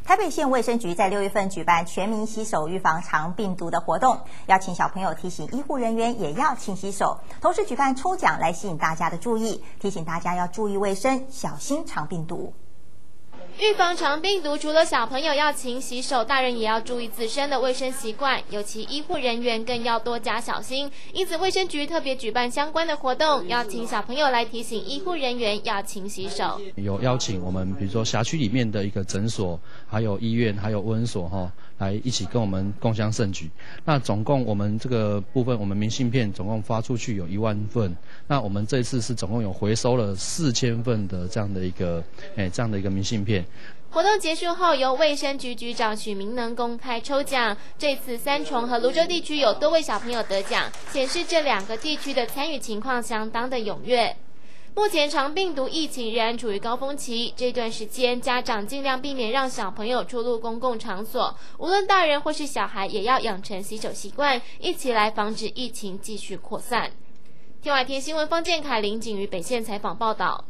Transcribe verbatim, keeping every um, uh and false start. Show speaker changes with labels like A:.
A: 台北县卫生局在六月份举办全民洗手预防肠病毒的活动，邀请小朋友提醒医护人员也要勤洗手，同时举办抽奖来吸引大家的注意，提醒大家要注意卫生，小心肠病毒。
B: 预防肠病毒，除了小朋友要勤洗手，大人也要注意自身的卫生习惯，尤其医护人员更要多加小心。因此，卫生局特别举办相关的活动，邀请小朋友来提醒医护人员要勤洗手。
C: 有邀请我们，比如说辖区里面的一个诊所，还有医院，还有卫生所哈，来一起跟我们共襄盛举。那总共我们这个部分，我们明信片总共发出去有一万份。那我们这次是总共有回收了四千份的这样的一个，哎，这样的一个明信片。
B: 活动结束后，由卫生局局长许明能公开抽奖。这次三重和泸州地区有多位小朋友得奖，显示这两个地区的参与情况相当的踊跃。目前肠病毒疫情仍然处于高峰期，这段时间家长尽量避免让小朋友出入公共场所，无论大人或是小孩，也要养成洗手习惯，一起来防止疫情继续扩散。天外天新闻方建凯、林景瑜北县采访报道。